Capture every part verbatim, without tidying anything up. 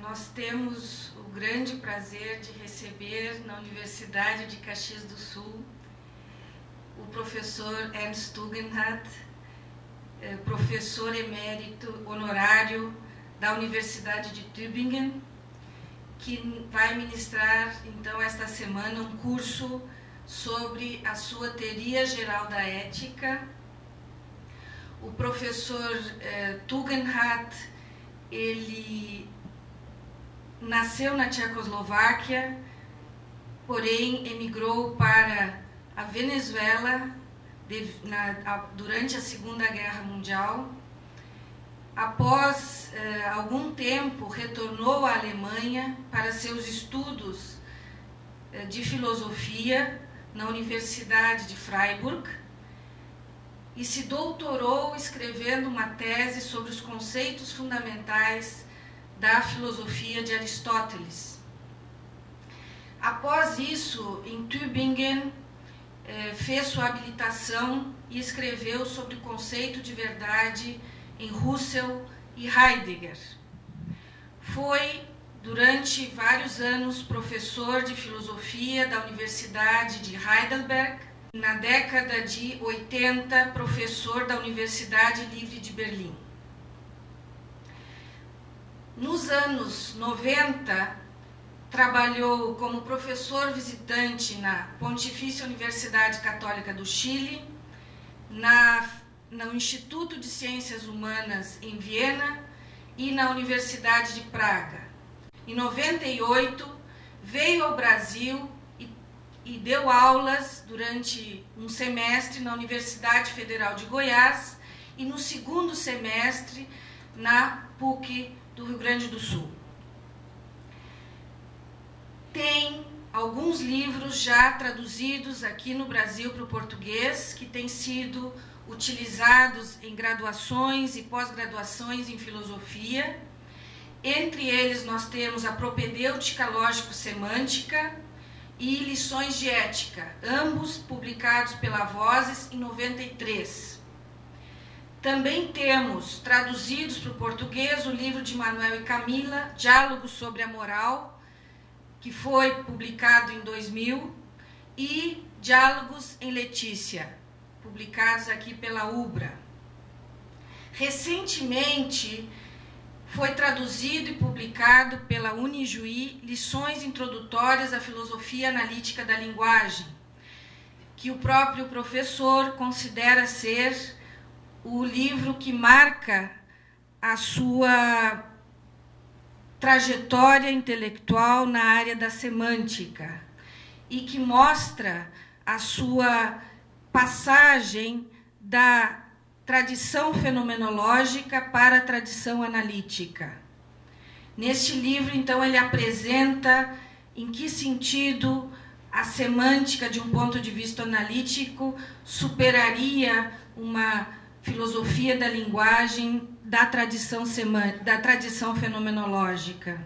nós temos o grande prazer de receber na Universidade de Caxias do Sul o professor Ernst Tugendhat, professor emérito honorário da Universidade de Tübingen, que vai ministrar, então, esta semana um curso sobre a sua teoria geral da ética. O professor eh, Tugendhat, ele nasceu na Tchecoslováquia, porém emigrou para a Venezuela de, na, a, durante a Segunda Guerra Mundial. Após eh, algum tempo, retornou à Alemanha para seus estudos eh, de filosofia na Universidade de Freiburg e se doutorou escrevendo uma tese sobre os conceitos fundamentais da filosofia de Aristóteles. Após isso, em Tübingen, eh, fez sua habilitação e escreveu sobre o conceito de verdade em Husserl e Heidegger. Foi, durante vários anos, professor de filosofia da Universidade de Heidelberg. Na década de oitenta, professor da Universidade Livre de Berlim. Nos anos noventa, trabalhou como professor visitante na Pontifícia Universidade Católica do Chile, na no Instituto de Ciências Humanas em Viena e na Universidade de Praga. Em noventa e oito, veio ao Brasil e, e deu aulas durante um semestre na Universidade Federal de Goiás e no segundo semestre na P U C do Rio Grande do Sul. Tem alguns livros já traduzidos aqui no Brasil para o português, que têm sido utilizados em graduações e pós-graduações em filosofia. Entre eles nós temos a Propedêutica Lógico-Semântica e Lições de Ética, ambos publicados pela Vozes em noventa e três. Também temos traduzidos para o português o livro de Manuel e Camila, Diálogos sobre a Moral, que foi publicado em dois mil, e Diálogos em Letícia, publicados aqui pela Ubra. Recentemente, foi traduzido e publicado pela Unijuí Lições Introdutórias à Filosofia Analítica da Linguagem, que o próprio professor considera ser o livro que marca a sua trajetória intelectual na área da semântica e que mostra a sua passagem da tradição fenomenológica para a tradição analítica. Neste livro, então, ele apresenta em que sentido a semântica, de um ponto de vista analítico, superaria uma filosofia da linguagem da tradição, da tradição fenomenológica.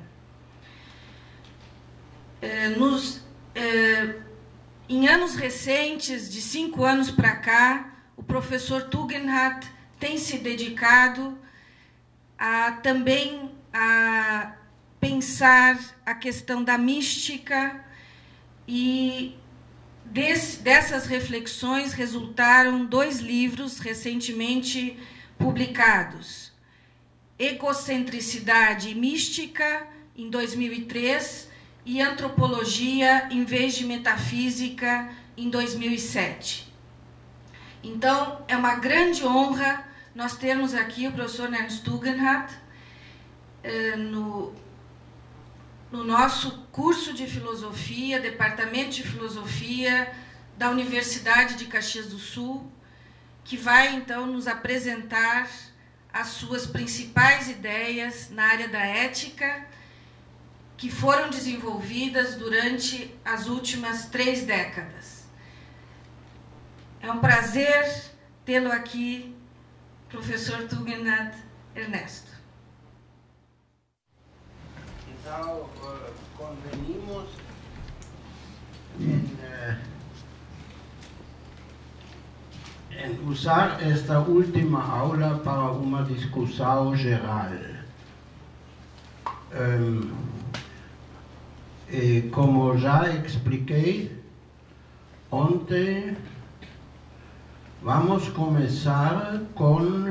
É, nos, é, em anos recentes, de cinco anos para cá, o professor Tugendhat tem se dedicado a, também a pensar a questão da mística, e desse, dessas reflexões resultaram dois livros recentemente publicados: Egocentricidade e Mística, em dois mil e três, e Antropologia em vez de Metafísica, em dois mil e sete. Então, é uma grande honra nós termos aqui o professor Ernst Tugendhat eh, no, no nosso curso de filosofia, departamento de filosofia da Universidade de Caxias do Sul, que vai, então, nos apresentar as suas principais ideias na área da ética, que foram desenvolvidas durante as últimas três décadas. É um prazer tê-lo aqui, professor Tugendhat Ernesto. Então, convenimos em, em usar esta última aula para uma discussão geral. Um, e como já expliquei ontem, vamos começar com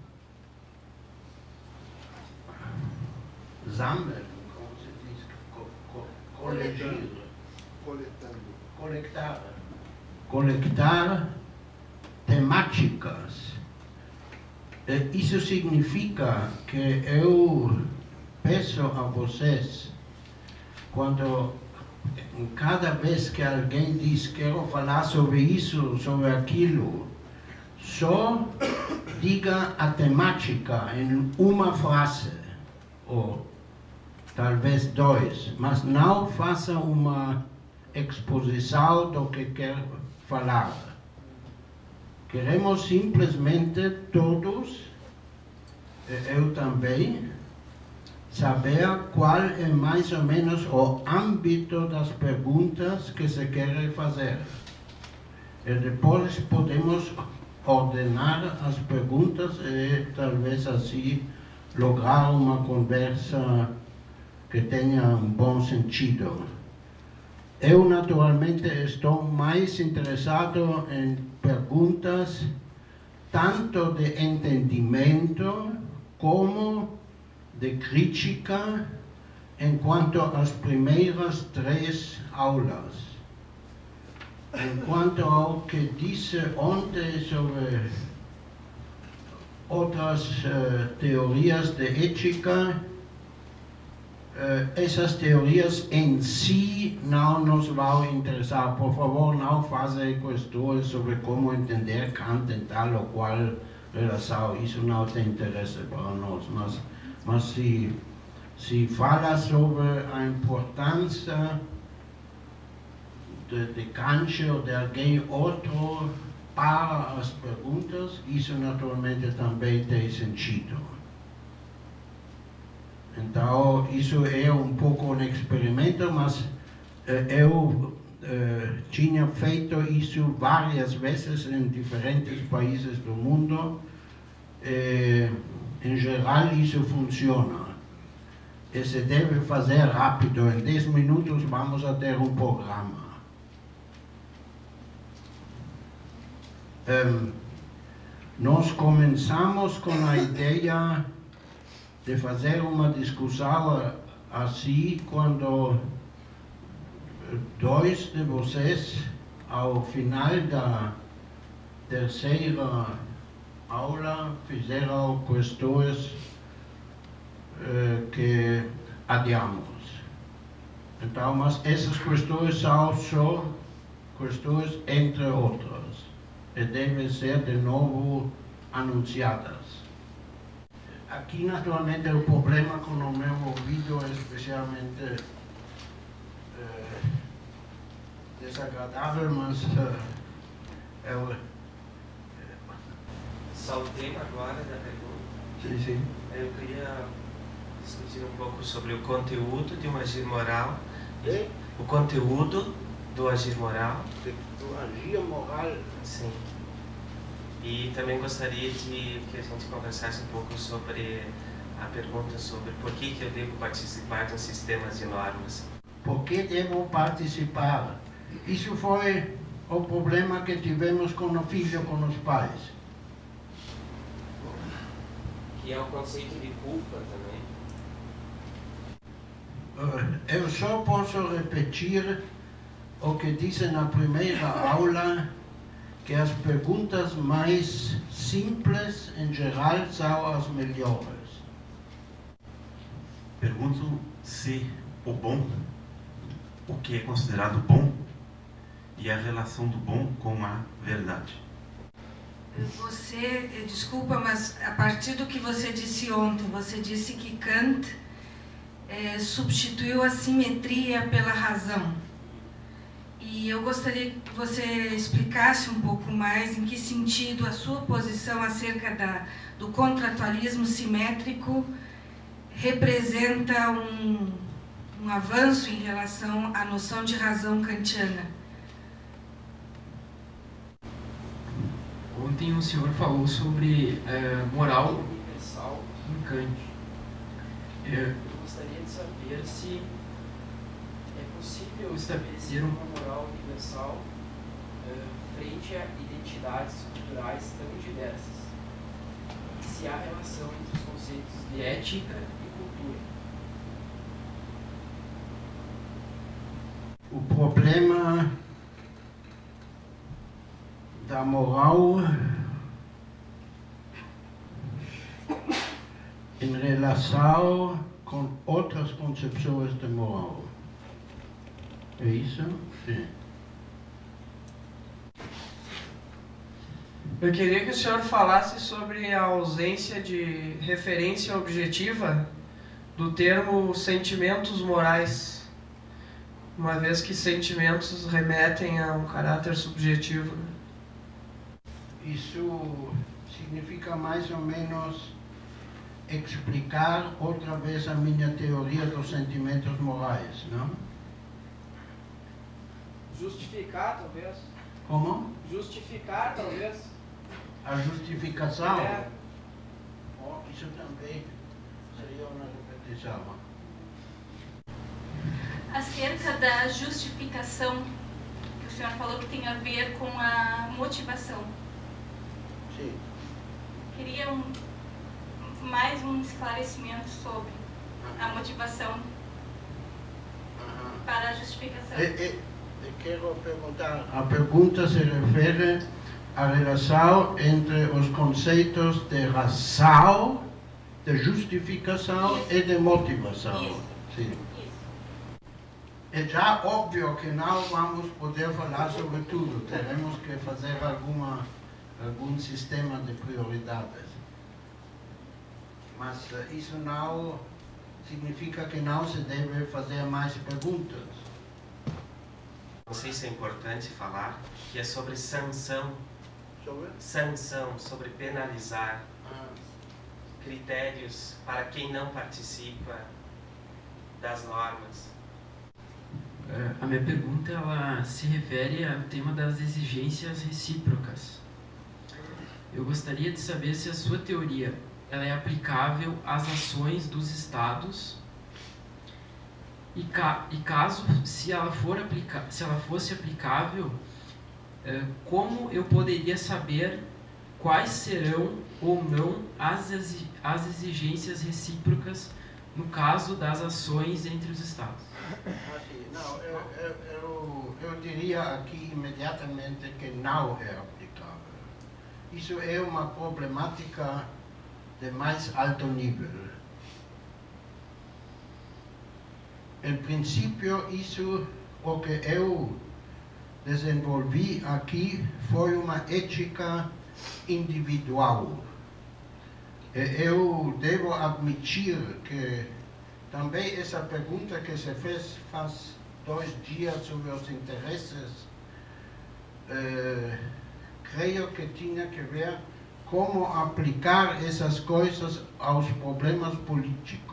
sammeln, como se diz, co co colegir, colectar, colectar temáticas. Isso significa que eu peço a vocês, quando cada vez que alguém diz quero falar sobre isso, sobre aquilo, só diga a temática em uma frase, ou talvez dois, mas não faça uma exposição do que quer falar. Queremos simplesmente todos, eu também, saber qual é mais ou menos o âmbito das perguntas que se querem fazer. E depois podemos ordenar as perguntas e talvez assim lograr uma conversa que tenha um bom sentido. Eu naturalmente estou mais interessado em perguntas tanto de entendimento como de crítica enquanto às primeiras três aulas. Enquanto ao que disse ontem sobre outras uh, teorias de ética, uh, essas teorias em si não nos vão interessar. Por favor, não façam questões sobre como entender Kant em tal ou qual relação. Isso não tem interesse para nós. Mas, mas se, se fala sobre a importância de, de Kant ou de alguém outro para as perguntas, isso naturalmente também tem sentido. Então, isso é um pouco um experimento, mas eh, eu eh, tinha feito isso várias vezes em diferentes países do mundo. Eh, em geral, isso funciona. E se deve fazer rápido, em dez minutos vamos a ter um programa. Um, nós começamos com a ideia de fazer uma discussão assim quando dois de vocês, ao final da terceira aula, fizeram questões uh, que adiamos. Então, mas essas questões são só questões entre outras. E devem ser de novo anunciadas. Aqui, naturalmente, o problema com o meu ouvido é especialmente eh, desagradável, mas eh, eu... Só o tema agora da pergunta. Sim, sim. Eu queria discutir um pouco sobre o conteúdo de um agir moral. E? O conteúdo do agir moral. Do agir moral. Sim. E também gostaria de que a gente conversasse um pouco sobre a pergunta sobre por que, que eu devo participar de um sistema de normas. Por que devo participar? Isso foi o problema que tivemos com o filho, com os pais. Que é o conceito de culpa também. Eu só posso repetir o que disse na primeira aula, que as perguntas mais simples, em geral, são as melhores. Pergunto se o bom, o que é considerado bom, e a relação do bom com a verdade. Você, desculpa, mas a partir do que você disse ontem, você disse que Kant é, substituiu a simetria pela razão. E eu gostaria que você explicasse um pouco mais em que sentido a sua posição acerca da, do contratualismo simétrico representa um, um avanço em relação à noção de razão kantiana. Ontem o senhor falou sobre é, moral universal em Kant. É, gostaria de saber se é possível estabelecer uma moral universal uh, frente a identidades culturais tão diversas. E se há relação entre os conceitos de ética e cultura. O problema da moral em relação com outras concepções de moral. É isso? Sim. Eu queria que o senhor falasse sobre a ausência de referência objetiva do termo sentimentos morais, uma vez que sentimentos remetem a um caráter subjetivo. Isso significa mais ou menos explicar outra vez a minha teoria dos sentimentos morais, não? Justificar, talvez. Como? Justificar, talvez. A justificação? É. Oh, isso também seria uma repetição. Acerca da justificação, que o senhor falou que tem a ver com a motivação. Sim. Queria um, mais um esclarecimento sobre a motivação Uhum. para a justificação. E, e, e quero perguntar, a pergunta se refere à relação entre os conceitos de razão, de justificação Isso. e de motivação. Isso. Sim. Isso. É já óbvio que não vamos poder falar sobre tudo, teremos que fazer alguma, algum sistema de prioridades. Mas uh, isso não significa que não se deve fazer mais perguntas. Não sei se é importante falar que é sobre sanção, Sobre? sanção, sobre penalizar, Ah, critérios para quem não participa das normas. A minha pergunta ela se refere ao tema das exigências recíprocas. Eu gostaria de saber se a sua teoria ela é aplicável às ações dos Estados e, ca e caso se ela, for aplica se ela fosse aplicável, eh, como eu poderia saber quais serão ou não as, exi as exigências recíprocas no caso das ações entre os Estados? assim, não, eu, eu, eu, eu diria aqui imediatamente que não é aplicável. Isso é uma problemática de mais alto nível. Em princípio, isso, o que eu desenvolvi aqui foi uma ética individual. Eu devo admitir que também essa pergunta que se fez faz dois dias sobre os interesses, eh, creio que tinha que ver como aplicar essas coisas aos problemas políticos.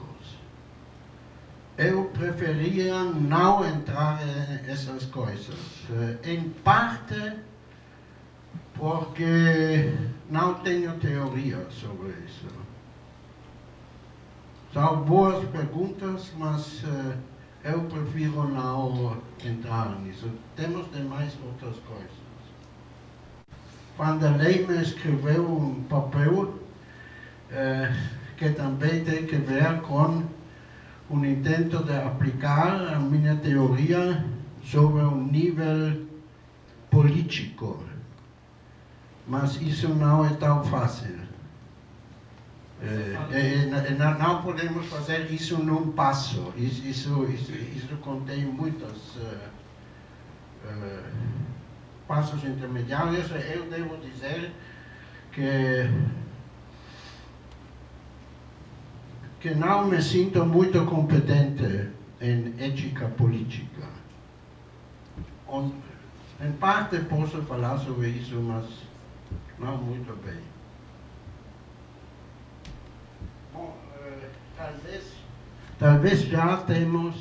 Eu preferia não entrar nessas coisas, em parte porque não tenho teoria sobre isso. São boas perguntas, mas uh, eu prefiro não entrar nisso. Temos demais outras coisas. Vanderlei me escreveu um papel uh, que também tem que ver com um intento de aplicar a minha teoria sobre um nível político. Mas isso não é tão fácil. É, é, não, não podemos fazer isso num passo. Isso, isso, isso, isso contém muitos uh, uh, passos intermediários. Eu devo dizer que, que não me sinto muito competente em ética política. On, em parte posso falar sobre isso, mas não muito bem. Bom, uh, talvez, talvez já temos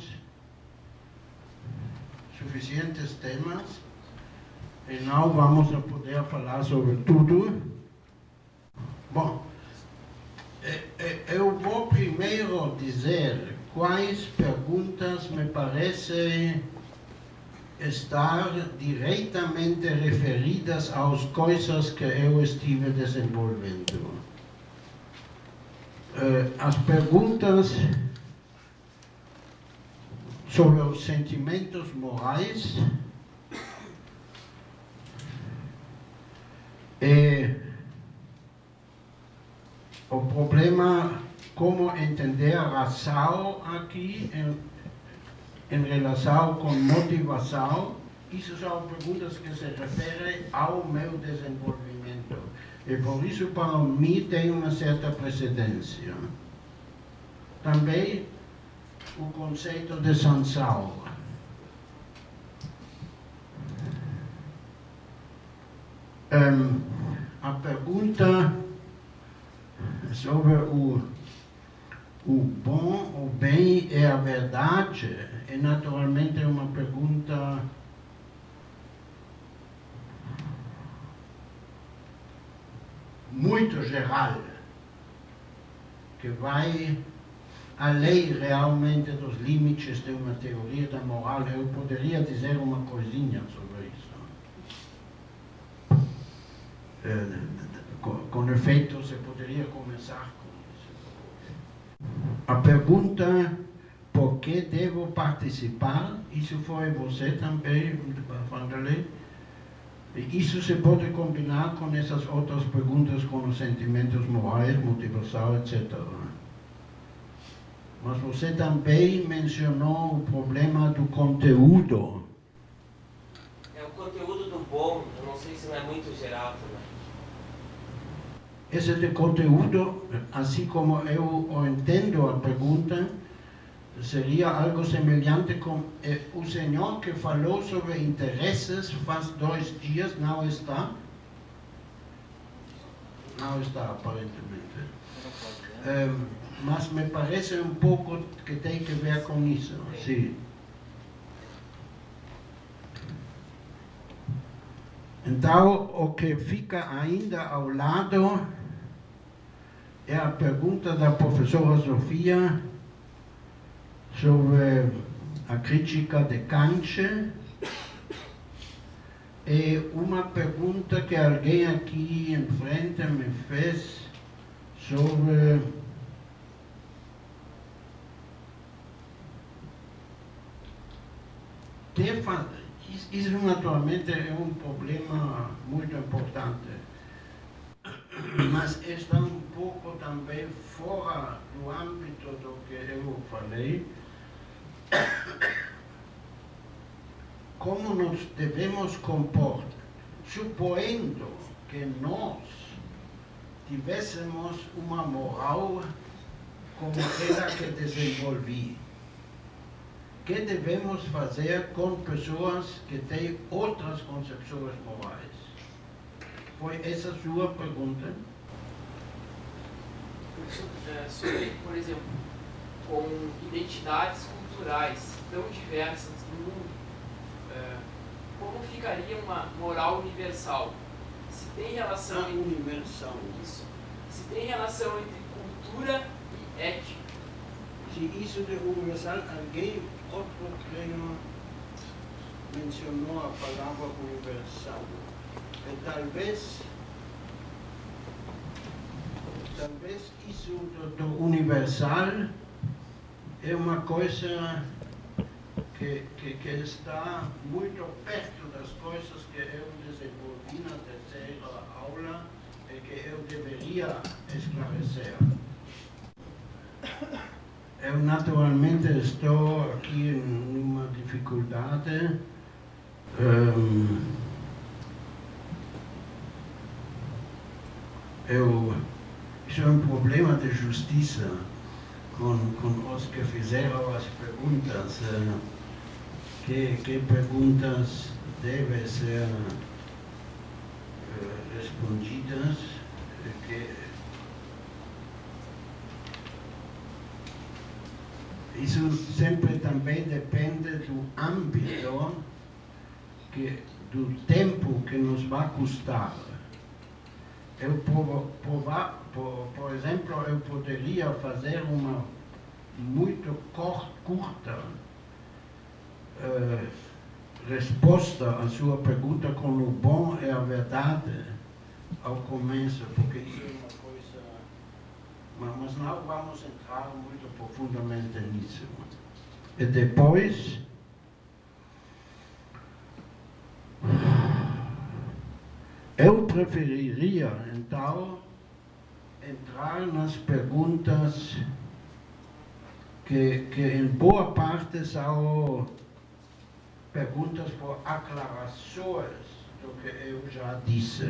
suficientes temas e não vamos a poder falar sobre tudo. Bom, eu vou primeiro dizer quais perguntas me parecem estar diretamente referidas às coisas que eu estive desenvolvendo. Uh, as perguntas sobre os sentimentos morais e o problema como entender a razão aqui em, em relação com motivação. Isso são perguntas que se referem ao meu desenvolvimento. E por isso, para mim, tem uma certa precedência. Também o conceito de sanção. Um, a pergunta sobre o, o bom, o bem e a verdade é naturalmente uma pergunta muito geral, que vai além realmente dos limites de uma teoria da moral. Eu poderia dizer uma coisinha sobre isso. É, com, com efeito, você poderia começar com isso. A pergunta, por que devo participar? Isso foi você também, Vanderlei. Isso se pode combinar com essas outras perguntas, com os sentimentos morais, motivação, etcétera. Mas você também mencionou o problema do conteúdo. É o conteúdo do bom, eu não sei se não é muito geral também. Esse de conteúdo, assim como eu o entendo a pergunta, seria algo semelhante com eh, o senhor que falou sobre interesses faz dois dias, não está? Não está, aparentemente. É, mas me parece um pouco que tem que ver com isso. Sim. Então, o que fica ainda ao lado é a pergunta da professora Sofia sobre a crítica de Kant e uma pergunta que alguém aqui em frente me fez sobre isso naturalmente é um problema muito importante, mas está um pouco também fora do âmbito do que eu falei. Como nos devemos comportar, supondo que nós tivéssemos uma moral como aquela que desenvolvi. O que devemos fazer com pessoas que têm outras concepções morais? Foi essa a sua pergunta? Sobre, por exemplo, com identidades culturais tão diversas no mundo, como ficaria uma moral universal? Se tem relação ah, entre, universal. Isso, se tem relação entre cultura e ética. Se isso de universal, alguém outro creio mencionou a palavra universal. E talvez, talvez isso do, do universal é uma coisa que, que, que está muito perto das coisas que eu desenvolvi na terceira aula e que eu deveria esclarecer. Eu naturalmente estou aqui em uma dificuldade. Um, eu, isso é um problema de justiça com, com os que fizeram as perguntas. Uh, que, que perguntas devem ser uh, respondidas? Que, isso sempre também depende do âmbito, que, do tempo que nos vai custar. Eu, por, por, por, por exemplo, eu poderia fazer uma muito curta uh, resposta à sua pergunta com o bom é a verdade ao começo, porque isso é uma coisa... Mas não vamos entrar muito profundamente nisso. E depois... Eu preferiria, então, entrar nas perguntas que, que em boa parte são perguntas por aclarações do que eu já disse.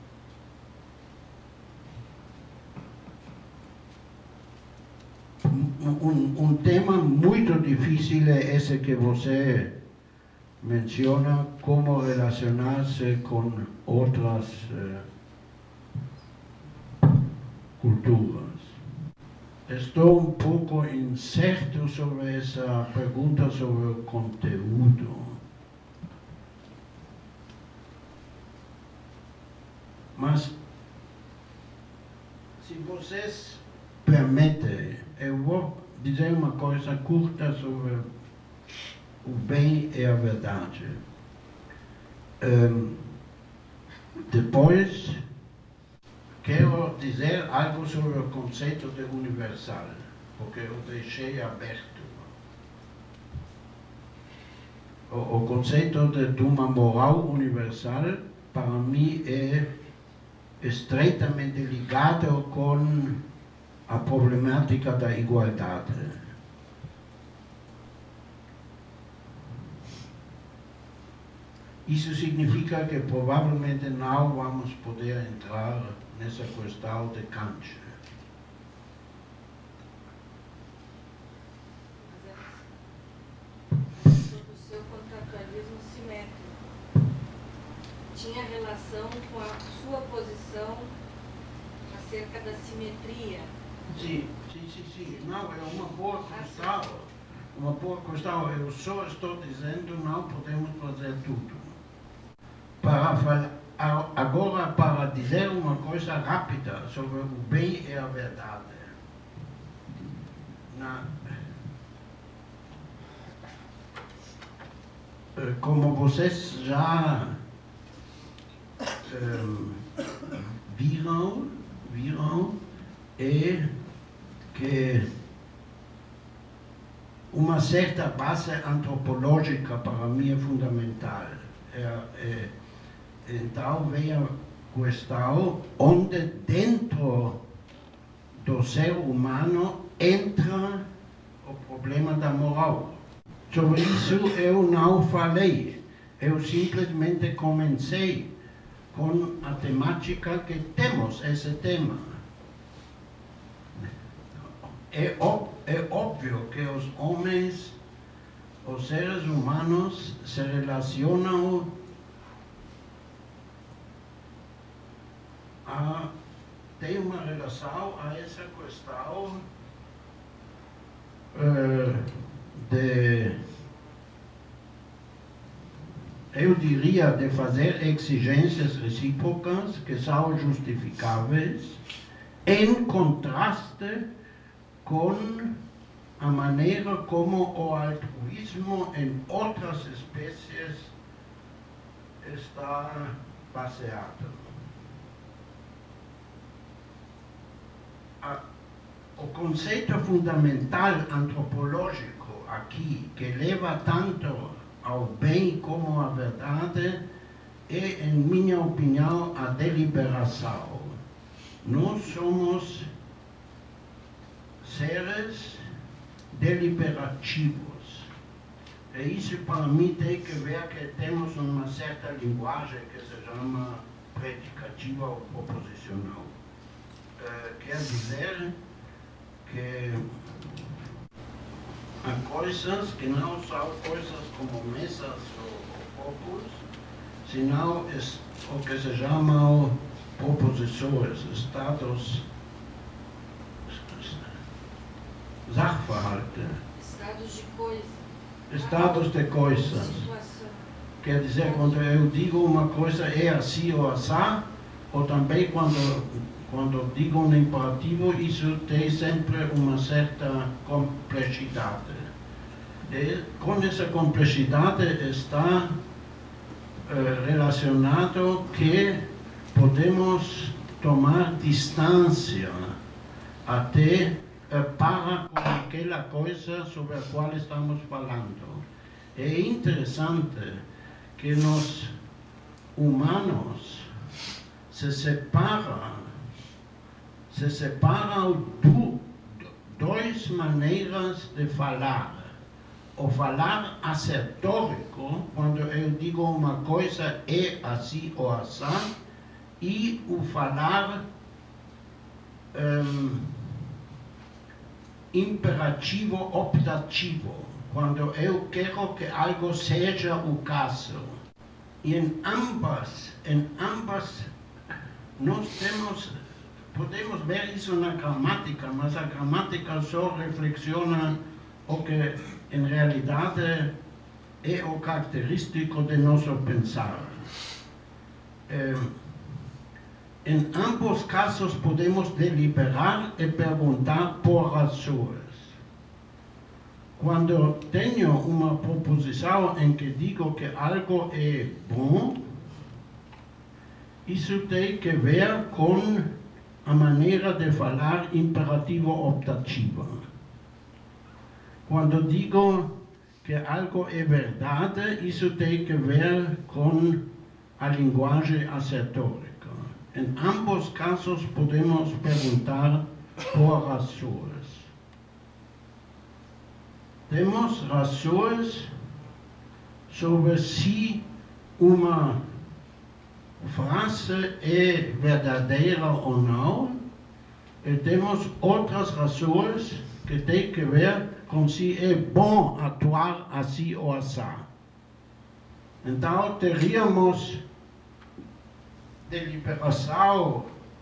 Um, um tema muito difícil é esse que você menciona, como relacionar-se com outras uh, culturas. Estou um pouco incerto sobre essa pergunta sobre o conteúdo. Mas, se vocês permitem, eu vou dizer uma coisa curta sobre o bem e a verdade. Um, depois, quero dizer algo sobre o conceito de universal, porque eu deixei aberto. O, o conceito de, de uma moral universal, para mim, é estreitamente ligado com a problemática da igualdade. Isso significa que provavelmente não vamos poder entrar nessa questão de Kant. Sobre o seu contratualismo simétrico, tinha relação com a sua posição acerca da simetria? Sim, sim, sim, sim. Não, é uma boa questão. Uma boa questão. Eu só estou dizendo que não podemos fazer tudo. Para falar, agora, para dizer uma coisa rápida sobre o bem e a verdade. Na, como vocês já um, viram, viram, é que uma certa base antropológica para mim é fundamental. É, é, então vem a questão onde dentro do ser humano entra o problema da moral. Sobre isso eu não falei, eu simplesmente comecei com a temática que temos esse tema. É, ó, é óbvio que os homens, os seres humanos, se relacionam a, tem uma relação a essa questão uh, de, eu diria, de fazer exigências recíprocas que são justificáveis, em contraste com a maneira como o altruísmo em outras espécies está baseado. A, o conceito fundamental antropológico aqui, que leva tanto ao bem como à verdade, é, em minha opinião, a deliberação. Nós somos seres deliberativos. E isso, para mim, tem que ver que temos uma certa linguagem que se chama predicativa ou proposicional. Uh, quer dizer que há coisas que não são coisas como mesas ou, ou copos, senão o que se chamam proposições, estados, Sachverhalte. Estados de coisa. Estados de coisas. Situação. Quer dizer, quando eu digo uma coisa é assim ou assá, ou também quando quando digo um imperativo, isso tem sempre uma certa complexidade. E com essa complexidade está uh, relacionado que podemos tomar distância até uh, para com aquela coisa sobre a qual estamos falando. É interessante que nós humanos se separam, se separam do, duas maneiras de falar. O falar assertórico, quando eu digo uma coisa é assim ou assim, e o falar um, imperativo optativo, quando eu quero que algo seja o caso. E em ambas, em ambas, nós temos, podemos ver isso na gramática, mas a gramática só reflexiona o que em realidade é o característico de nosso pensar. É, em ambos casos podemos deliberar e perguntar por razões. Quando tenho uma proposição em que digo que algo é bom, isso tem que ver com a maneira de falar imperativo-optativa. Quando digo que algo é verdade, isso tem que ver com a linguagem assertórica. Em ambos casos podemos perguntar por razões. Temos razões sobre se uma frase é verdadeira ou não, e temos outras razões que têm que ver com se é bom atuar assim ou assim. Então, teríamos deliberação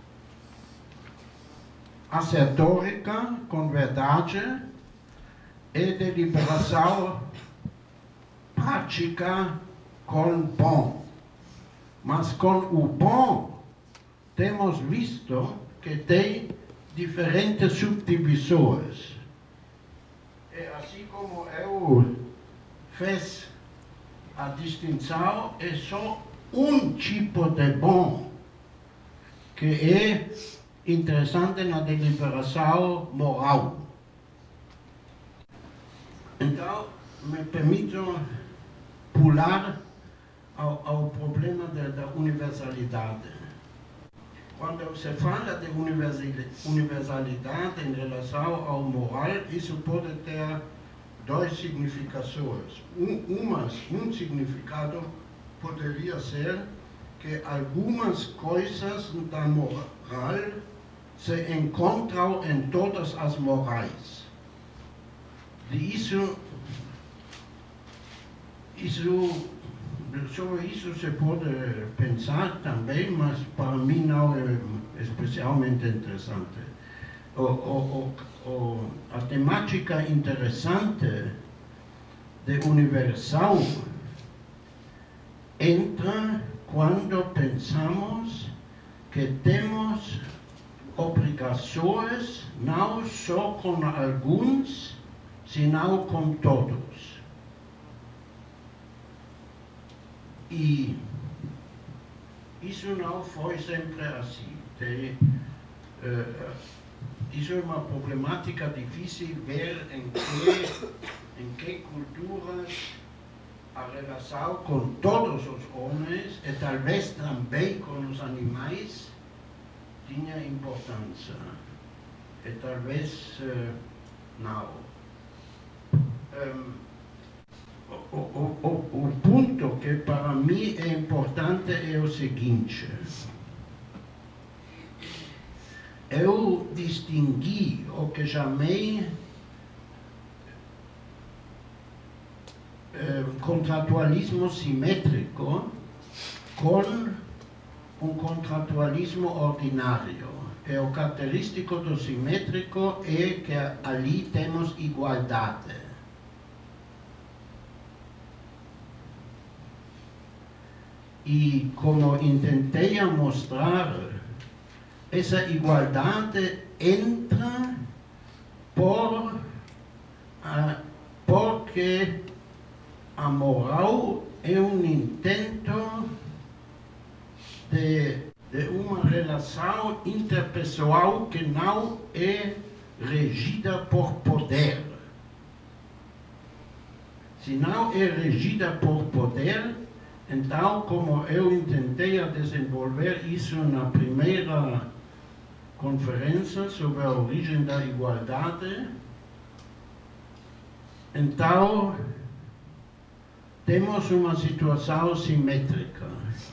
assertórica com verdade e deliberação prática com bom. Mas com o bom, temos visto que tem diferentes subdivisões. E assim como eu fiz a distinção, é só um tipo de bom que é interessante na deliberação moral. Então, me permito pular ao, ao problema da, da universalidade. Quando se fala de universalidade em relação ao moral, isso pode ter duas significações. Um, umas, um significado poderia ser que algumas coisas da moral se encontram em todas as morais. De isso, isso, sobre isso se pode pensar também, mas para mim não é especialmente interessante. O, o, o, a temática interessante de universal entra quando pensamos que temos obrigações não só com alguns, senão com todos. E isso não foi sempre assim. Tem, uh, isso é uma problemática difícil ver em que, em que culturas a relação com todos os homens e talvez também com os animais tinha importância. E talvez uh, não. Um, o, o, o, o ponto que para mim é importante é o seguinte: eu distingui o que chamei eh, contratualismo simétrico com um contratualismo ordinário. E o característico do simétrico é que ali temos igualdade. E como tentei mostrar essa igualdade entra por, uh, porque a moral é um intento de, de uma relação interpessoal que não é regida por poder. Se não é regida por poder, então, como eu tentei desenvolver isso na primeira conferência sobre a origem da igualdade, então temos uma situação simétrica.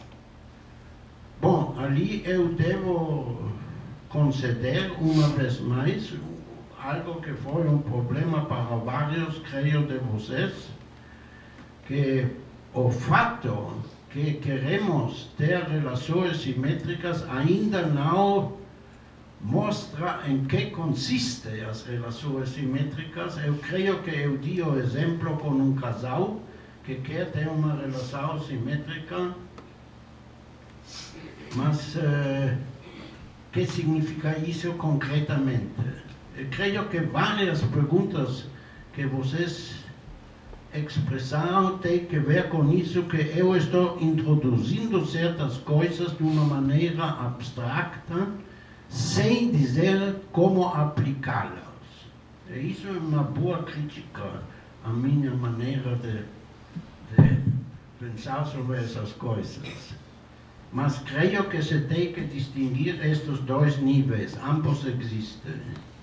Bom, ali eu devo conceder uma vez mais algo que foi um problema para vários, creio, de vocês, que o fato que queremos ter relações simétricas ainda não mostra em que consistem as relações simétricas. Eu creio que eu dei o exemplo com um casal que quer ter uma relação simétrica, mas o uh, que significa isso concretamente? Eu creio que várias perguntas que vocês expressaram têm que ver com isso, que eu estou introduzindo certas coisas de uma maneira abstracta, sem dizer como aplicá-las. E isso é uma boa crítica à minha maneira de, de pensar sobre essas coisas. Mas creio que se tem que distinguir estes dois níveis, ambos existem.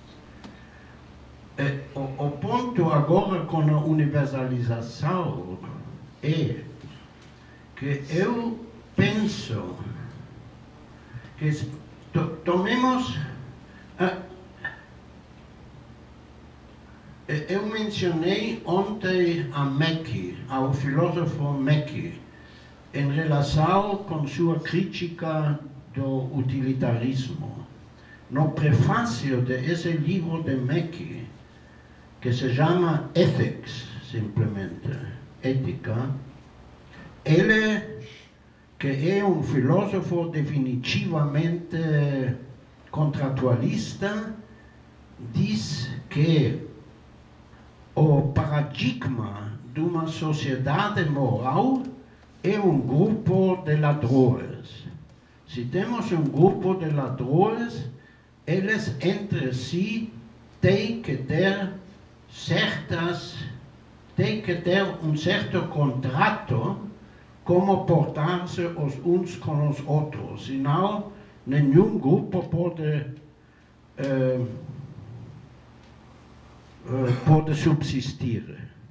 O, o ponto agora com a universalização é que eu penso que to, tomemos... Uh, eu mencionei ontem a Mackie, ao filósofo Mackie, em relação com sua crítica do utilitarismo. No prefácio desse livro de Mackie, que se chama Ethics, simplesmente, ética, ele, que é um filósofo definitivamente contratualista, diz que o paradigma de uma sociedade moral é um grupo de ladrões. Se temos um grupo de ladrões, eles entre si têm que ter certas, têm que ter um certo contrato como portar-se os uns com os outros, senão nenhum grupo pode, uh, uh, pode subsistir.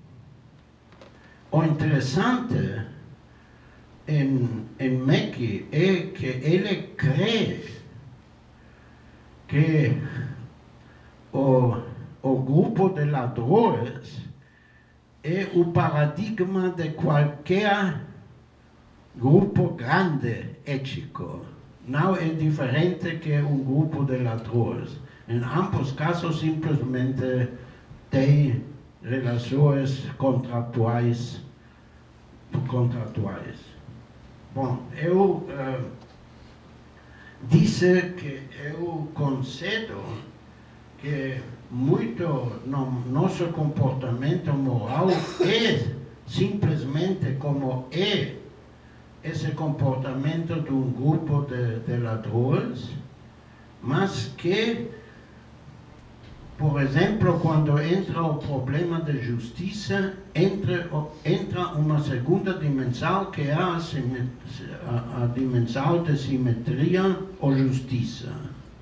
O interessante em, em Mackie é que ele crê que o, o grupo de ladrões é o paradigma de qualquer grupo grande ético. Não é diferente que um grupo de ladrões. Em ambos casos, simplesmente tem relações contratuais. contratuais. Bom, eu uh, disse que eu concedo que muito no nosso comportamento moral é simplesmente como é esse comportamento de um grupo de, de ladrões, mas que, por exemplo, quando entra o problema de justiça, entra, entra uma segunda dimensão, que é a, a, a dimensão de simetria ou justiça.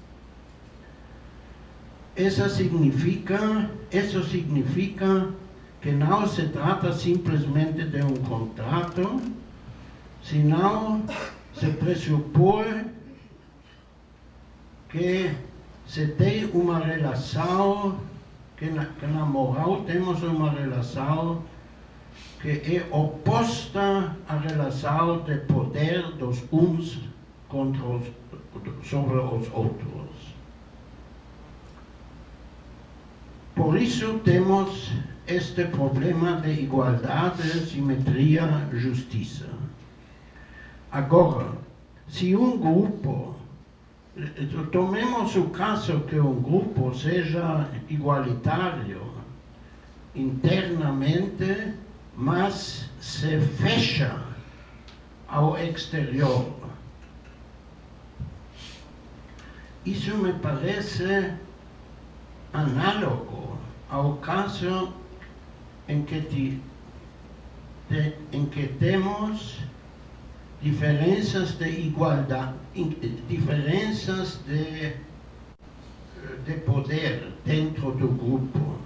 Isso significa, isso significa que não se trata simplesmente de um contrato, senão se pressupõe que se tem uma relação, que na, que na moral temos uma relação que é oposta à relação de poder dos uns contra os, sobre os outros. Por isso temos este problema de igualdade, simetria, justiça. Agora, se um grupo Tomemos o caso que um grupo seja igualitário internamente, mas se fecha ao exterior. Isso me parece análogo ao caso em que, te, te, em que temos diferenças de igualdade, diferenças de, de poder dentro do grupo.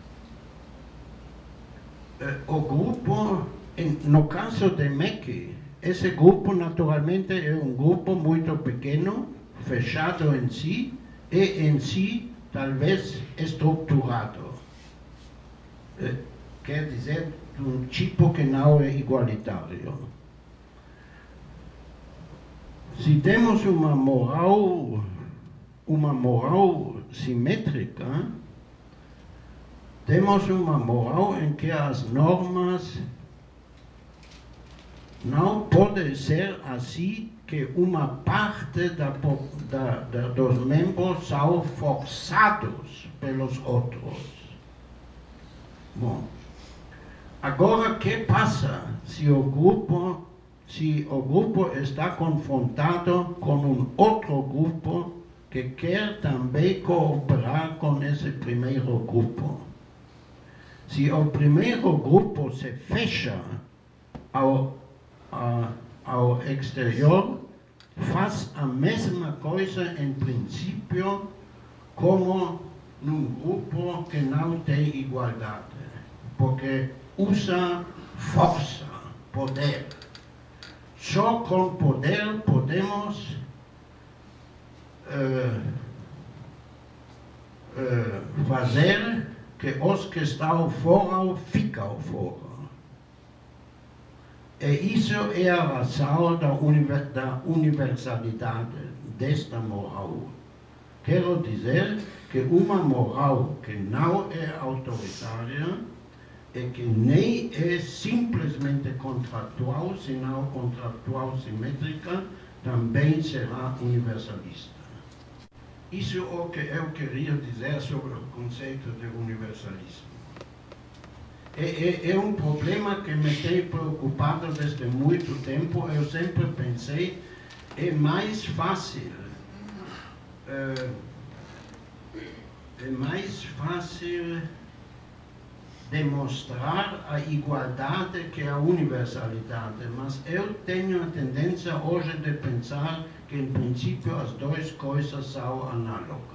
O grupo, no caso de M E C, esse grupo naturalmente é um grupo muito pequeno, fechado em si, e em si talvez estruturado. Quer dizer, de um tipo que não é igualitário. Se temos uma moral, uma moral simétrica, temos uma moral em que as normas não podem ser assim que uma parte da, da, da, dos membros são forçados pelos outros. Bom, agora o que passa se o grupo se o grupo está confrontado com um outro grupo que quer também cooperar com esse primeiro grupo? Se o primeiro grupo se fecha ao, a, ao exterior, faz a mesma coisa em princípio como num grupo que não tem igualdade, porque usa força, poder. Só com poder podemos uh, uh, fazer que os que estão fora ficam fora. E isso é a razão da, univer, da universalidade desta moral. Quero dizer que uma moral que não é autoritária e que nem é simplesmente contratual, senão contratual simétrica, também será universalista. Isso é o que eu queria dizer sobre o conceito de universalismo. É, é, é um problema que me tem preocupado desde muito tempo. Eu sempre pensei, é mais fácil, é, é mais fácil demonstrar a igualdade que a universalidade, mas eu tenho a tendência hoje de pensar que, em princípio, as duas coisas são análogas.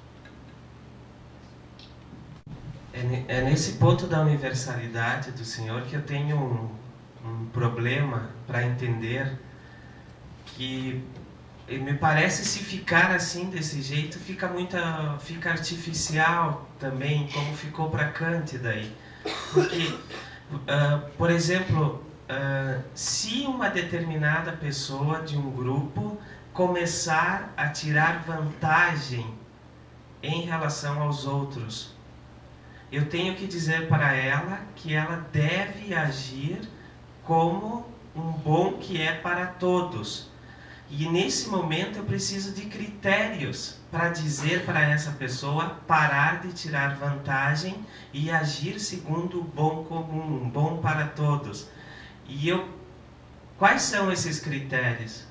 É nesse ponto da universalidade do Senhor que eu tenho um, um problema para entender que me parece, se ficar assim desse jeito, fica muito, fica artificial também, como ficou para Kant daí. Porque, uh, por exemplo, uh, se uma determinada pessoa de um grupo começar a tirar vantagem em relação aos outros, eu tenho que dizer para ela que ela deve agir como um bom que é para todos. E nesse momento eu preciso de critérios para dizer para essa pessoa parar de tirar vantagem e agir segundo o bom comum, um bom para todos. E eu, quais são esses critérios?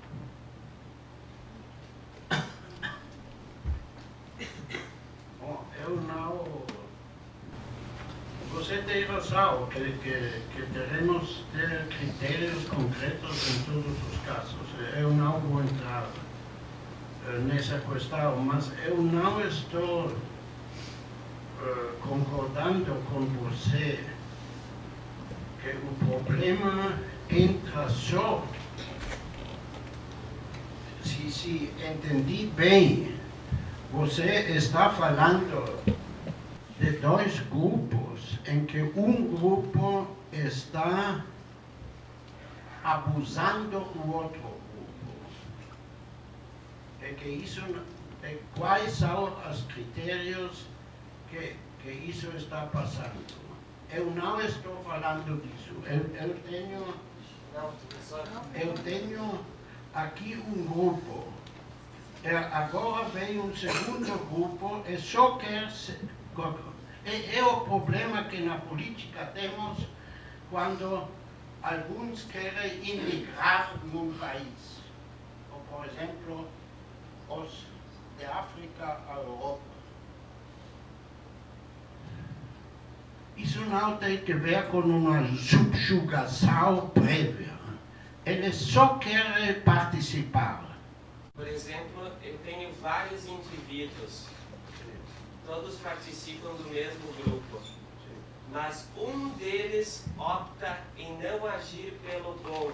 Bom, eu não... Você tem razão que, que, que teremos ter critérios concretos em todos os casos. Eu não vou entrar uh, nessa questão, mas eu não estou uh, concordando com você que o problema entra só, se, se entendi bem, você está falando de dois grupos em que um grupo está abusando do outro grupo. É que isso, é, quais são os critérios que, que isso está passando? Eu não estou falando disso. Eu, eu tenho, eu tenho aqui um grupo agora vem um segundo grupo e só quer ser, é, é o problema que na política temos quando alguns querem imigrar num país, ou por exemplo os de África à Europa. Isso não tem que ver com uma subjugação prévia. Eles só querem participar. Por exemplo, eu tenho vários indivíduos, todos participam do mesmo grupo, mas um deles opta em não agir pelo bom.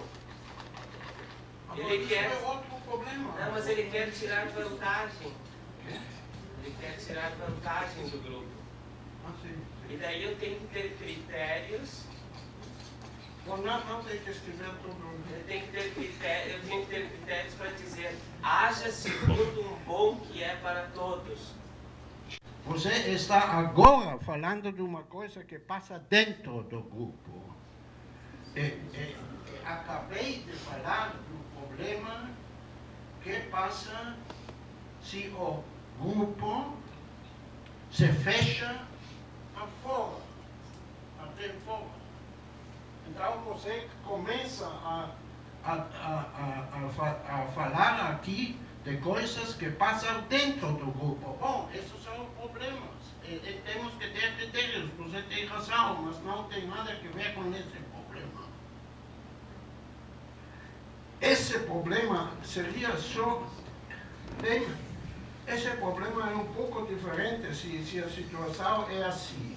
Ele quer... é outro problema. Não, mas ele quer tirar vantagem. Ele quer tirar vantagem do grupo. E daí eu tenho que ter critérios. Não, não tem que escrever tudo. Eu tenho que ter critérios, eu tenho que ter critérios para dizer, haja segundo um bom que é para todos. Você está agora falando de uma coisa que passa dentro do grupo. E, e, e acabei de falar do problema que passa se o grupo se fecha afora, até fora. Então você começa a, a, a, a, a falar aqui de coisas que passam dentro do grupo. Bom, esses são problemas. E, e temos que ter critérios. Você tem razão, mas não tem nada a ver com esse problema. Esse problema seria só... Tem, esse problema é um pouco diferente se, se a situação é assim.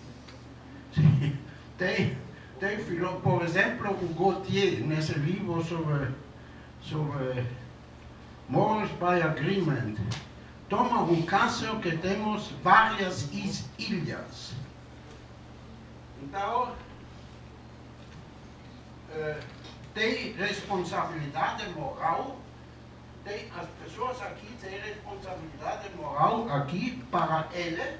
Tem, tem, por exemplo, o Gautier, nesse livro sobre, sobre Morals by Agreement, toma um caso que temos várias ilhas. Então, eh, tem responsabilidade moral. Tem, as pessoas aqui têm responsabilidade moral aqui para eles?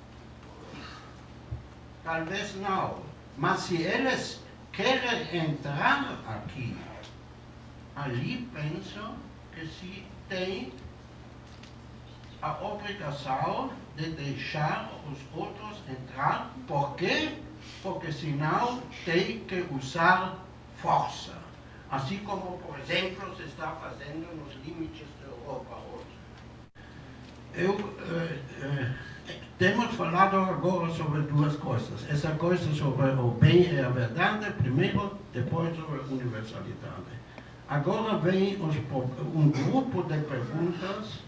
Talvez não. Mas se eles querem entrar aqui, ali penso que se tem a obrigação de deixar os outros entrar. Por quê? Porque senão tem que usar força. Assim como, por exemplo, se está fazendo nos limites da Europa hoje. Eu, eh, eh, temos falado agora sobre duas coisas. Essa coisa sobre o bem e a verdade, primeiro, depois sobre a universalidade. Agora vem os, um grupo de perguntas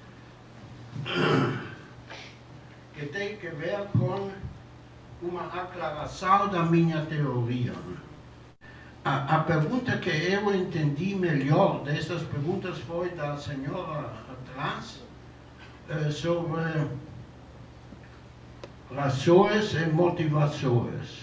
que tem que ver com uma aclaração da minha teoria. A, a pergunta que eu entendi melhor dessas perguntas foi da senhora atrás, eh, sobre razões e motivações.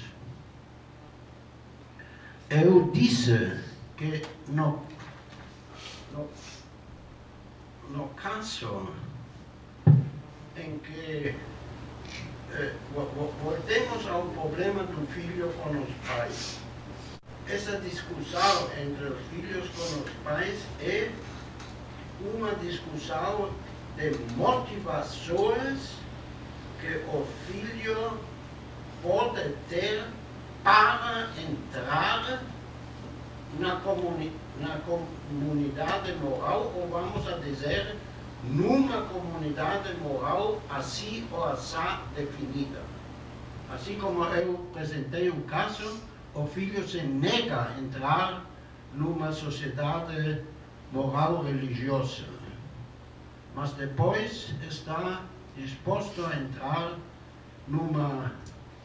Eu disse que no, no, no caso em que eh, voltemos ao problema do filho com os pais, essa discussão entre os filhos com os pais é uma discussão de motivações que o filho pode ter para entrar na, comuni na comunidade moral, ou vamos a dizer, numa comunidade moral assim ou assá definida. Assim como eu apresentei um caso, o filho se nega a entrar numa sociedade moral religiosa, mas depois está disposto a entrar numa,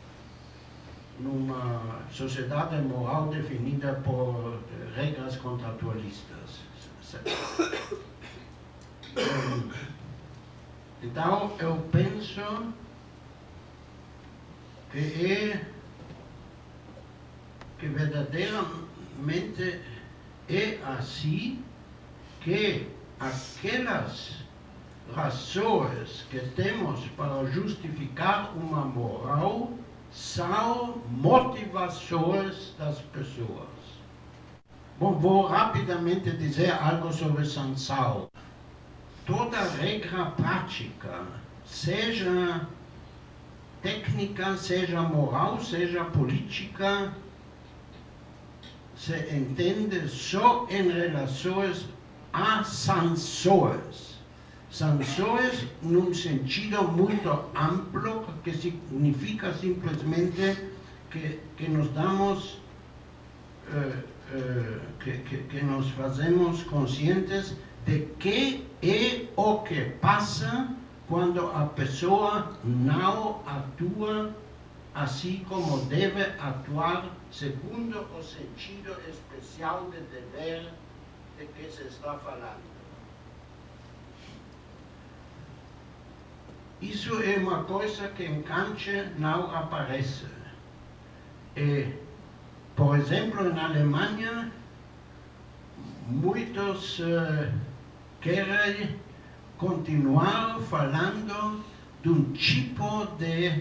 numa sociedade moral definida por regras contratualistas. Então, eu penso que é que verdadeiramente é assim que aquelas razões que temos para justificar uma moral são motivações das pessoas. Bom, vou rapidamente dizer algo sobre Sansao. toda regra prática, seja técnica, seja moral, seja política, se entende só em relações a sanções. Sanções num sentido muito amplo, que significa simplesmente que, que nos damos, uh, uh, que, que, que nos fazemos conscientes de que é o que passa quando a pessoa não atua assim como deve atuar, segundo o sentido especial de dever de que se está falando. Isso é uma coisa que em Kant não aparece. E, por exemplo, na Alemanha, muitos uh, querem continuar falando de um tipo de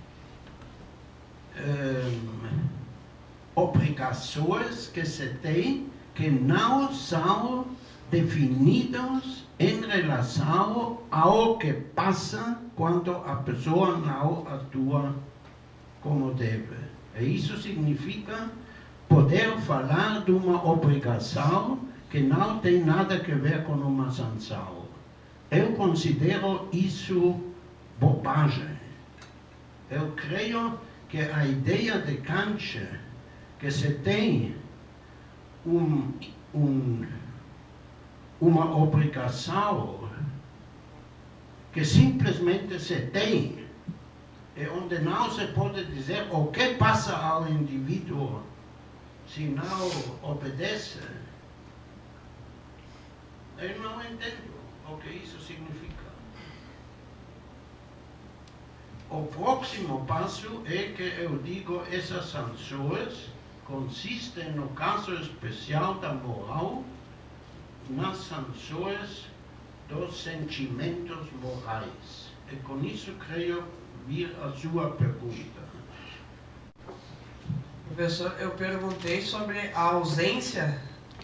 um, obrigações que se tem que não são definidos em relação ao que passa quando a pessoa não atua como deve. E isso significa poder falar de uma obrigação que não tem nada a ver com uma sanção. Eu considero isso bobagem. Eu creio que a ideia de Kant, que se tem um, um, uma obrigação que simplesmente se tem, e onde não se pode dizer o que passa ao indivíduo se não obedece, eu não entendo o que isso significa. O próximo passo é que eu digo essas sanções consistem, no caso especial da moral, nas sanções dos sentimentos morais. E com isso creio vir a sua pergunta. Professor, eu perguntei sobre a ausência,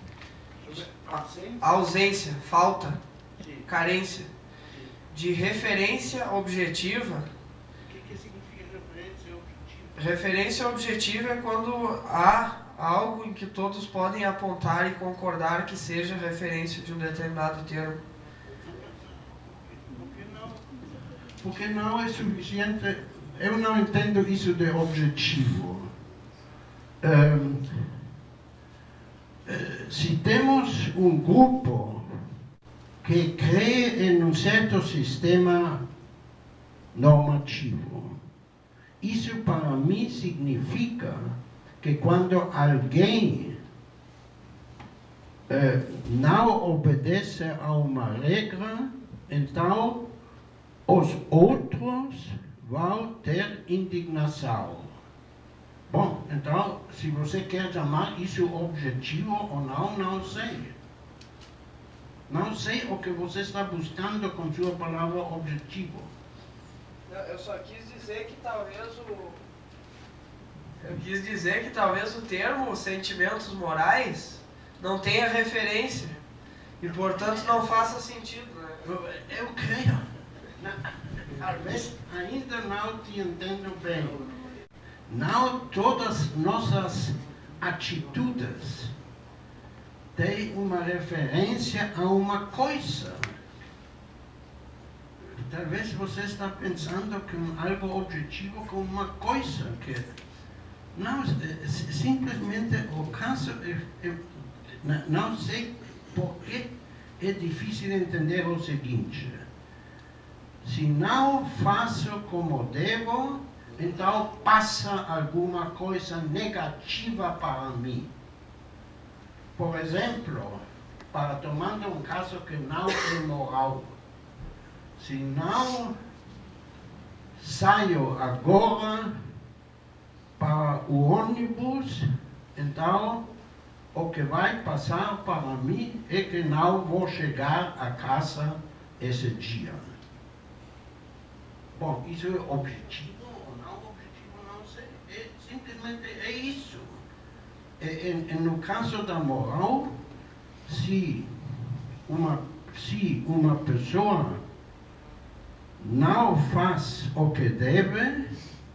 a ausência, falta, Sim. carência de referência objetiva. O que, que significa referência objetiva? Referência objetiva é quando há algo em que todos podem apontar e concordar que seja referência de um determinado termo. Porque não é suficiente, eu não entendo isso de objetivo. Um, se temos um grupo que crê em um certo sistema normativo, isso para mim significa que quando alguém uh, não obedece a uma regra, então os outros vão ter indignação. Bom, então, se você quer chamar isso objetivo ou não, não sei. Não sei o que você está buscando com sua palavra objetivo. Eu só quis dizer que talvez o... Eu quis dizer que talvez o termo sentimentos morais não tenha referência e, portanto, não faça sentido, né? Eu, eu creio. Talvez ainda não te entendo bem. Não todas nossas atitudes têm uma referência a uma coisa. Talvez você está pensando que algo objetivo com uma coisa que não, simplesmente o caso é, é, não sei por que é difícil entender o seguinte: se não faço como devo, então passa alguma coisa negativa para mim. Por exemplo, para tomando um caso que não é moral, se não saio agora para o ônibus, então o que vai passar para mim é que não vou chegar a casa esse dia. Bom, isso é objetivo ou não objetivo, não sei. É, simplesmente é isso. É, é, é, no caso da moral, se uma se uma pessoa não faz o que deve,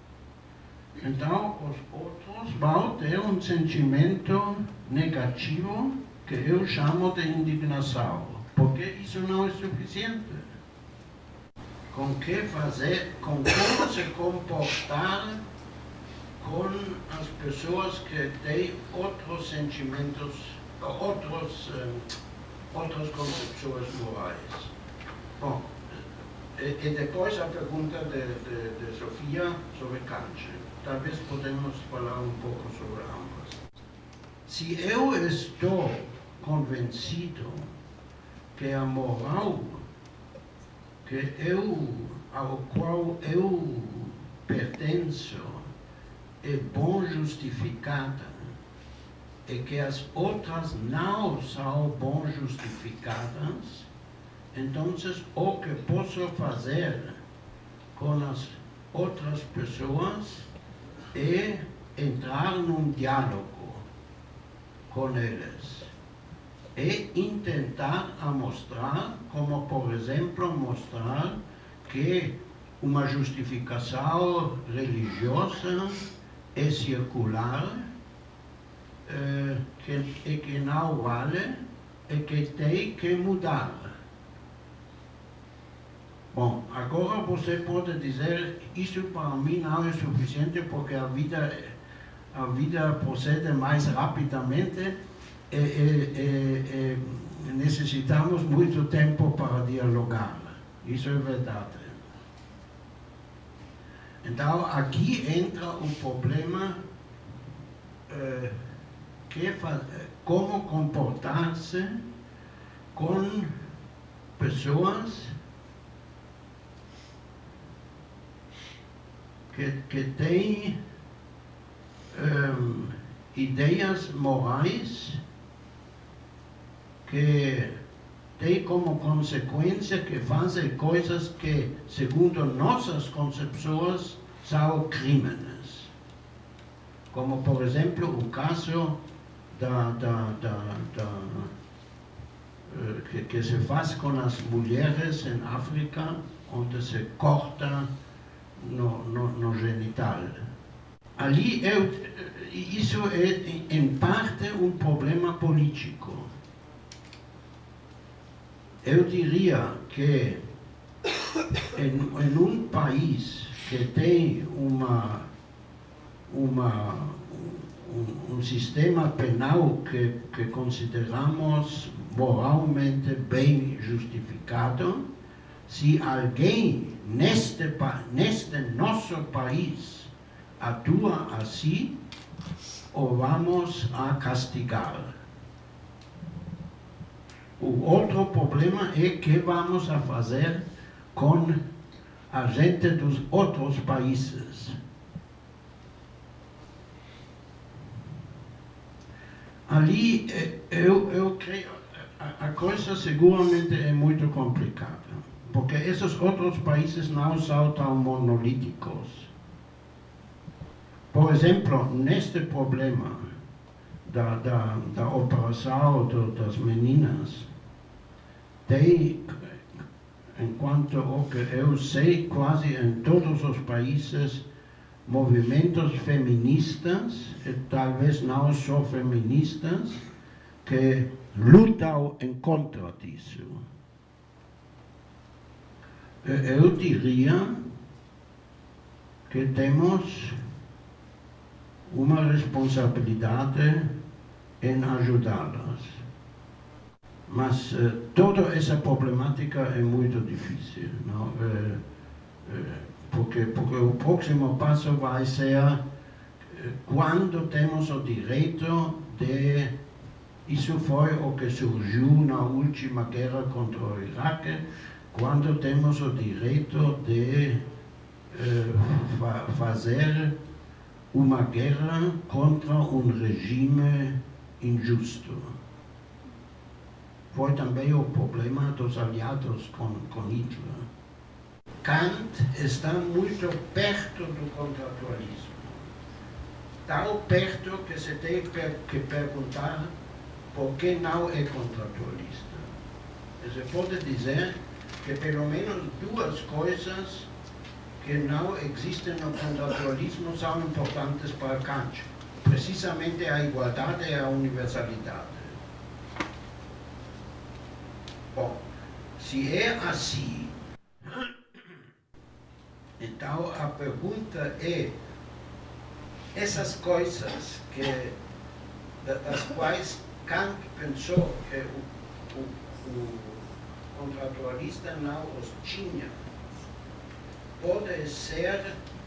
então os outros vão ter um sentimento negativo que eu chamo de indignação, porque isso não é suficiente. Com que fazer, com como se comportar com as pessoas que têm outros sentimentos, outros, outras concepções morais. Bom, e, e depois a pergunta de, de, de Sofia sobre Kant. Talvez podemos falar um pouco sobre ambas. Se eu estou convencido que a moral que eu, ao qual eu pertenço é bom justificada e que as outras não são bom justificadas, então o que posso fazer com as outras pessoas é entrar num diálogo com eles e tentar a mostrar, como por exemplo mostrar que uma justificação religiosa é circular, eh, que, e que não vale e que tem que mudar. Bom, agora você pode dizer, isso para mim não é suficiente porque a vida, a vida procede mais rapidamente e, e, e, e necessitamos muito tempo para dialogar. Isso é verdade. Então, aqui entra o problema eh, que faz, como comportar-se com pessoas que, que têm um, ideias morais que têm como consequência que fazem coisas que, segundo nossas concepções, são crimes. Como, por exemplo, o caso da, da, da, da, que, que se faz com as mulheres em África, onde se corta no, no, no genital. Ali, eu, isso é, em parte, um problema político. Eu diria que em, em um país que tem uma, uma, um, um sistema penal que, que consideramos moralmente bem justificado, se alguém neste, neste nosso país atua assim, o vamos a castigar. O outro problema é que vamos a fazer com a gente dos outros países. Ali, eu, eu creio, a, a coisa seguramente é muito complicada, porque esses outros países não são tão monolíticos. Por exemplo, neste problema da, da, da operação do, das meninas, tem, enquanto o que eu sei, quase em todos os países, movimentos feministas, e talvez não só feministas, que lutam em contra disso. Eu diria que temos uma responsabilidade em ajudá-las. Mas uh, toda essa problemática é muito difícil, não? Uh, uh, porque, porque o próximo passo vai ser uh, quando temos o direito de... Isso foi o que surgiu na última guerra contra o Iraque, quando temos o direito de uh, fa fazer uma guerra contra um regime injusto. Foi também o problema dos aliados com, com Hitler. Kant está muito perto do contratualismo. Tão perto que se tem que perguntar por que não é contratualista. se pode dizer que pelo menos duas coisas que não existem no contratualismo são importantes para Kant. Precisamente a igualdade e a universalidade. Bom, se é assim, então a pergunta é, essas coisas que, das quais Kant pensou que o, o, o contratualista não os tinha, podem ser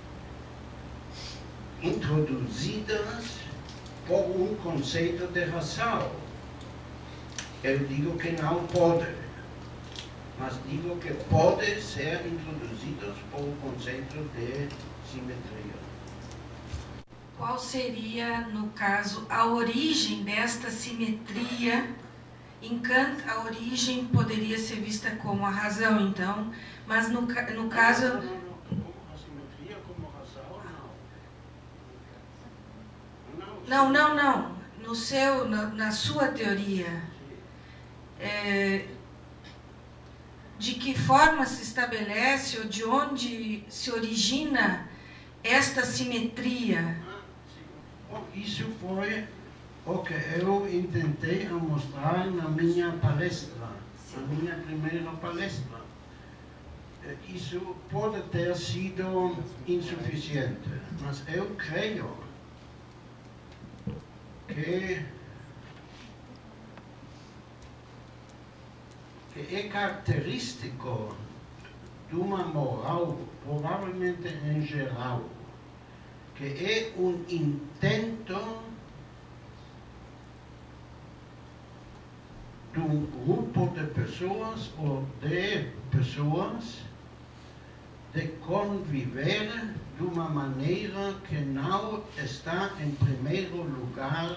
introduzidas por um conceito de razão. Eu digo que não pode, mas digo que pode ser introduzidos por um conceito de simetria. Qual seria, no caso, a origem desta simetria? Em Kant, a origem poderia ser vista como a razão, então, mas no, no caso... Não, não, não. A simetria como razão, não. Não, não, não. No seu, na, na sua teoria, é, de que forma se estabelece ou de onde se origina esta simetria? Bom, isso foi o que eu tentei mostrar na minha palestra, na minha primeira palestra. Isso pode ter sido insuficiente, mas eu creio que, que é característico de uma moral, provavelmente em geral, que é um intento de um grupo de pessoas ou de pessoas de conviver de uma maneira que não está em primeiro lugar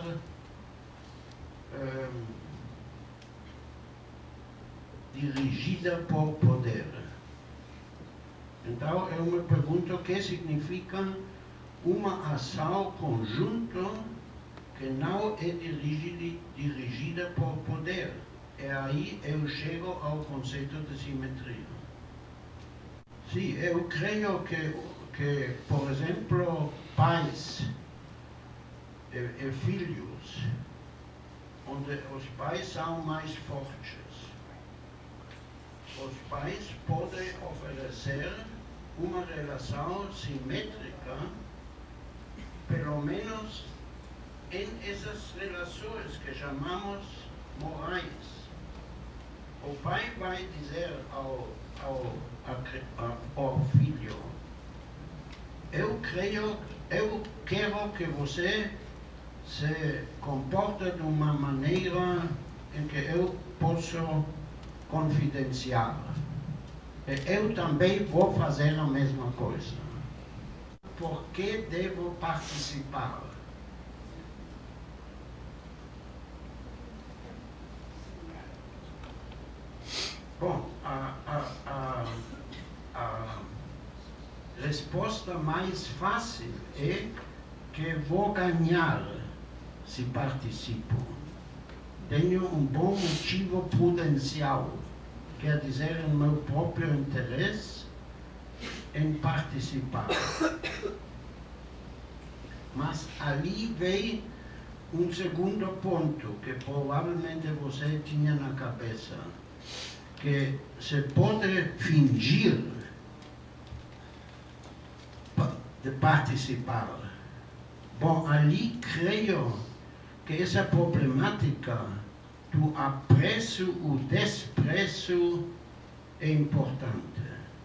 um, dirigida por poder. Então eu me pergunto o que significa uma ação conjunta que não é dirigida, dirigida por poder. E aí eu chego ao conceito de simetria. Sim, eu creio que, que por exemplo, pais e, e filhos, onde os pais são mais fortes, os pais podem oferecer uma relação simétrica, pelo menos em essas relações que chamamos morais. O pai vai dizer ao, ao, ao filho, eu creio, eu quero que você se comporte de uma maneira em que eu posso confidenciar. Eu também vou fazer a mesma coisa. Por que devo participar? Bom, a, a, a, a resposta mais fácil é que vou ganhar se participo. Tenho um bom motivo prudencial, quer dizer, em meu próprio interesse, em participar. Mas ali vem um segundo ponto, que provavelmente você tinha na cabeça, que se pode fingir de participar. Bom, ali creio que essa problemática do apreço ou desprezo é importante.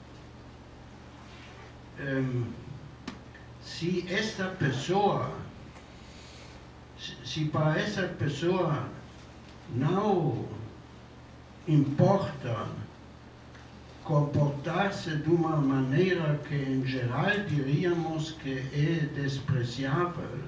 Um, se esta pessoa, se, se para essa pessoa não importa comportar-se de uma maneira que em geral diríamos que é despreciável,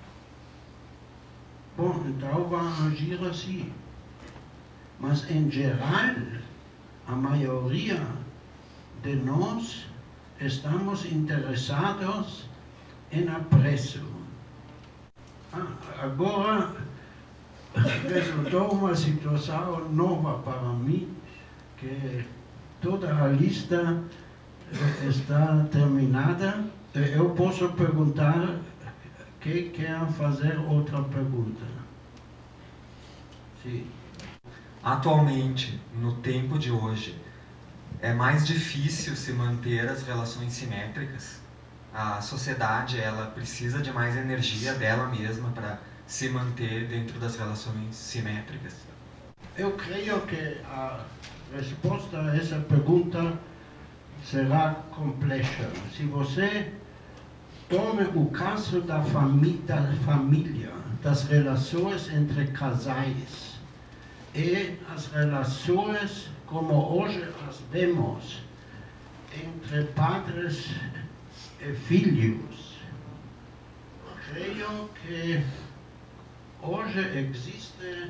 bom, então vai agir assim. Mas em geral, a maioria de nós estamos interessados em apreço. Ah, agora resultou uma situação nova para mim, que toda a lista eh, está terminada. Eu posso perguntar quem quer fazer outra pergunta. Sim. Atualmente, no tempo de hoje, é mais difícil se manter as relações simétricas? A sociedade, ela precisa de mais energia dela mesma para se manter dentro das relações simétricas? Eu creio que a resposta a essa pergunta será complexa. Se você tome o caso da, famí da família, das relações entre casais e as relações como hoje as vemos entre padres e filhos, creio que hoje existe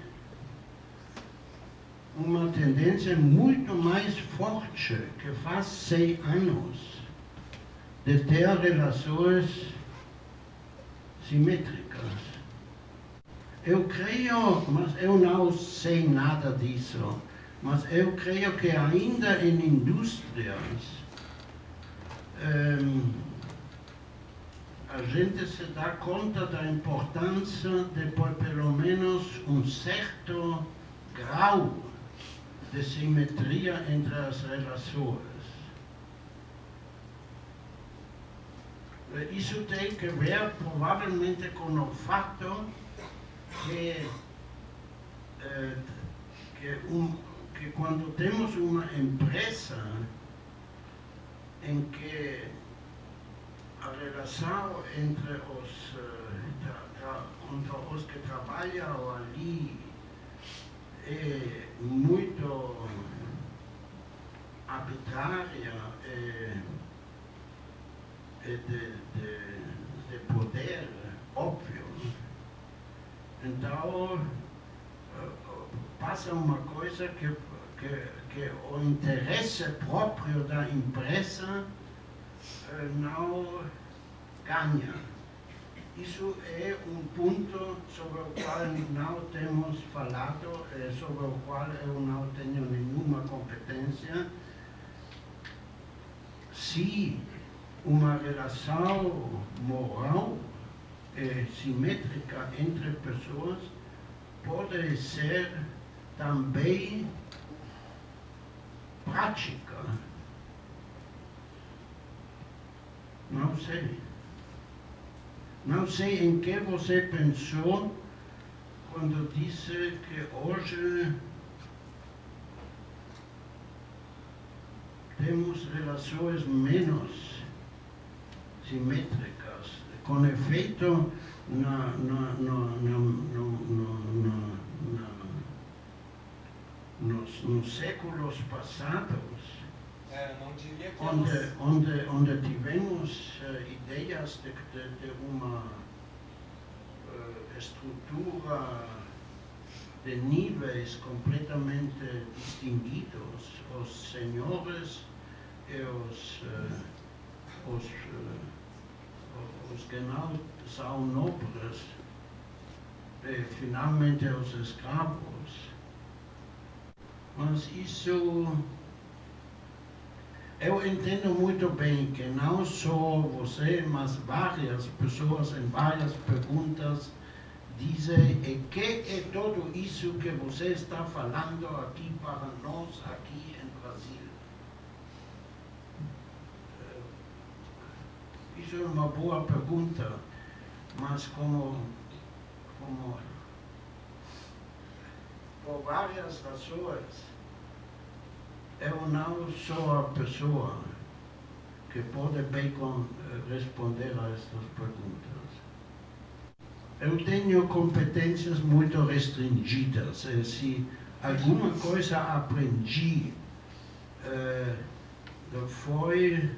uma tendência muito mais forte que faz seis anos de ter relações simétricas. Eu creio, mas eu não sei nada disso, mas eu creio que ainda em indústrias um, a gente se dá conta da importância de por pelo menos um certo grau de simetria entre as relações. Isso tem que ver provavelmente com o fato que, eh, que, um, que quando temos uma empresa em que a relação entre os, tra, tra, entre os que trabalham ali é muito arbitrária e, e de, de, de poder, óbvio. Então, passa uma coisa que, que, que o interesse próprio da empresa não ganha. Isso é um ponto sobre o qual não temos falado, sobre o qual eu não tenho nenhuma competência. Se uma relação moral e simétrica entre pessoas pode ser também prática. Não sei. Não sei em que você pensou quando disse que hoje temos relações menos simétricas, com efeito na, na, na, na, na, na, na, nos, nos séculos passados. É, não diria que onde, elas... onde, onde tivemos uh, ideias de, de, de uma uh, estrutura de níveis completamente distinguidos, os senhores e os, uh, os, uh, os que não são nobres, e finalmente os escravos. Mas isso... Eu entendo muito bem que não só você, mas várias pessoas em várias perguntas dizem e que é tudo isso que você está falando aqui para nós, aqui em Brasil. Isso é uma boa pergunta, mas como, como por várias razões, eu não sou a pessoa que pode bem responder a estas perguntas. Eu tenho competências muito restringidas. Se alguma coisa aprendi eh, foi...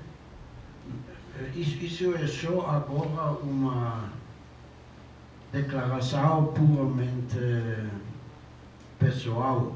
Isso é só agora uma declaração puramente pessoal.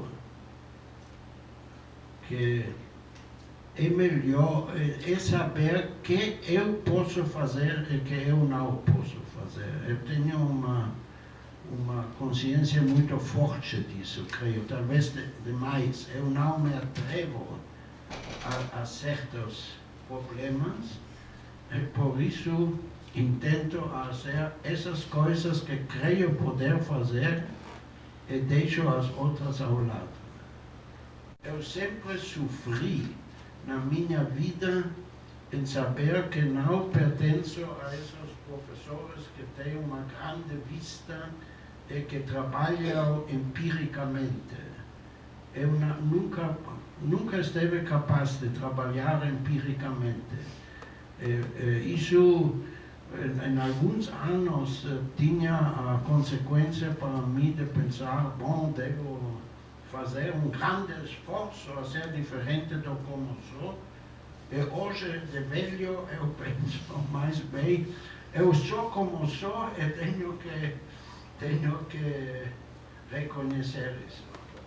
Que é melhor é saber o que eu posso fazer e o que eu não posso fazer. Eu tenho uma, uma consciência muito forte disso, creio, talvez de, demais. Eu não me atrevo a, a certos problemas, e por isso intento fazer essas coisas que creio poder fazer e deixo as outras ao lado. Eu sempre sofri na minha vida em saber que não pertenço a esses professores que têm uma grande vista e que trabalham empiricamente. Eu nunca, nunca esteve capaz de trabalhar empiricamente. Isso, em alguns anos, tinha a consequência para mim de pensar, bom, devo fazer um grande esforço a ser diferente do como sou. E hoje, de velho, eu penso mais bem, eu sou como sou e tenho que, tenho que reconhecer isso.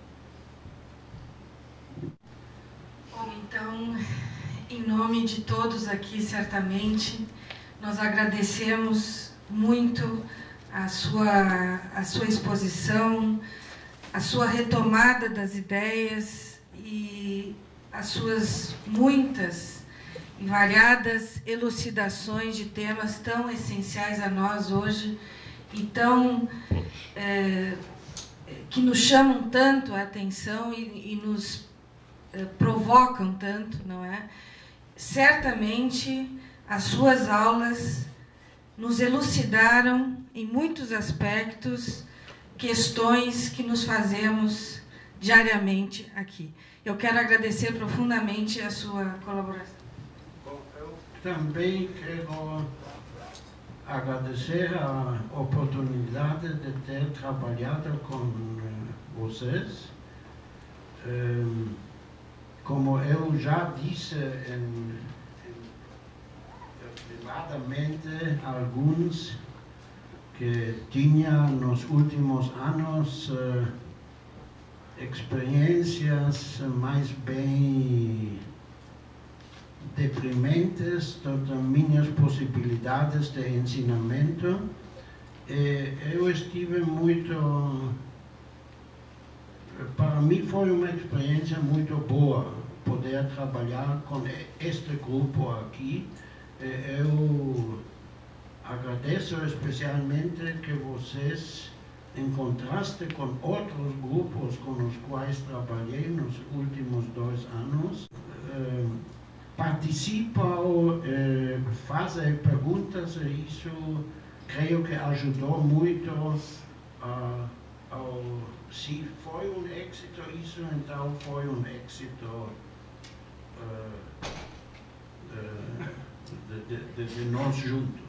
Bom, então, em nome de todos aqui, certamente, nós agradecemos muito a sua, a sua exposição, a sua retomada das ideias e as suas muitas e variadas elucidações de temas tão essenciais a nós hoje e tão, é, que nos chamam tanto a atenção e, e nos é, provocam tanto, não é? Certamente as suas aulas nos elucidaram em muitos aspectos questões que nos fazemos diariamente aqui. Eu quero agradecer profundamente a sua colaboração. Bom, eu também quero agradecer a oportunidade de ter trabalhado com vocês. Como eu já disse em, em, privadamente, alguns que tinham nos últimos anos uh, experiências mais bem deprimentes das minhas possibilidades de ensinamento. E eu estive muito... Para mim foi uma experiência muito boa poder trabalhar com este grupo aqui. E eu agradeço especialmente que vocês, em contraste com outros grupos com os quais trabalhei nos últimos dois anos, eh, participam, eh, fazem perguntas e isso creio que ajudou muito a, ao, se foi um êxito isso, então foi um êxito uh, de, de, de, de nós juntos.